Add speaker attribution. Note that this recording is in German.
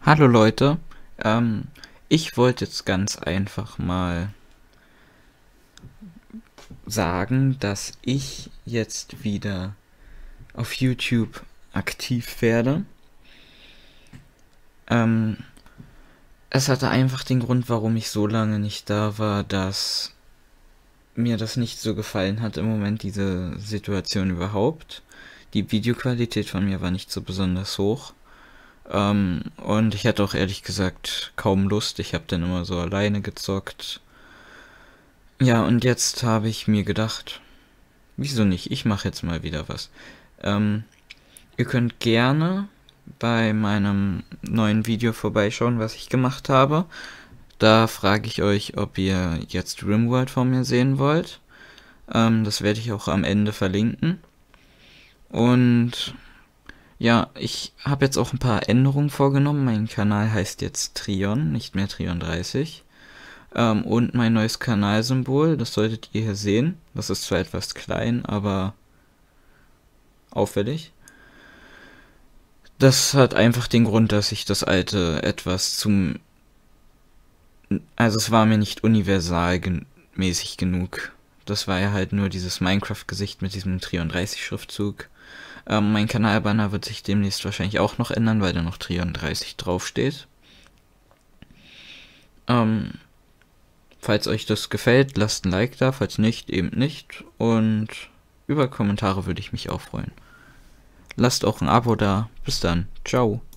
Speaker 1: Hallo Leute, ähm, ich wollte jetzt ganz einfach mal sagen, dass ich jetzt wieder auf YouTube aktiv werde. Ähm, Es hatte einfach den Grund, warum ich so lange nicht da war, dass mir das nicht so gefallen hat im Moment, diese Situation überhaupt. Die Videoqualität von mir war nicht so besonders hoch. Und ich hatte auch ehrlich gesagt kaum Lust. Ich habe dann immer so alleine gezockt. Ja, und jetzt habe ich mir gedacht, wieso nicht? Ich mache jetzt mal wieder was. Ähm, Ihr könnt gerne bei meinem neuen Video vorbeischauen, was ich gemacht habe. Da frage ich euch, ob ihr jetzt RimWorld von mir sehen wollt. Das werde ich auch am Ende verlinken. Und ja, ich habe jetzt auch ein paar Änderungen vorgenommen. Mein Kanal heißt jetzt Trion, nicht mehr Trion30. Und mein neues Kanalsymbol, das solltet ihr hier sehen. Das ist zwar etwas klein, aber auffällig. Das hat einfach den Grund, dass ich das alte etwas zum... Also es war mir nicht universalmäßig genug. Das war ja halt nur dieses Minecraft-Gesicht mit diesem Trion 30 Schriftzug. Mein Kanalbanner wird sich demnächst wahrscheinlich auch noch ändern, weil da noch Trion 30 draufsteht. Ähm, Falls euch das gefällt, lasst ein Like da, falls nicht, eben nicht. Und über Kommentare würde ich mich auch freuen. Lasst auch ein Abo da. Bis dann. Ciao.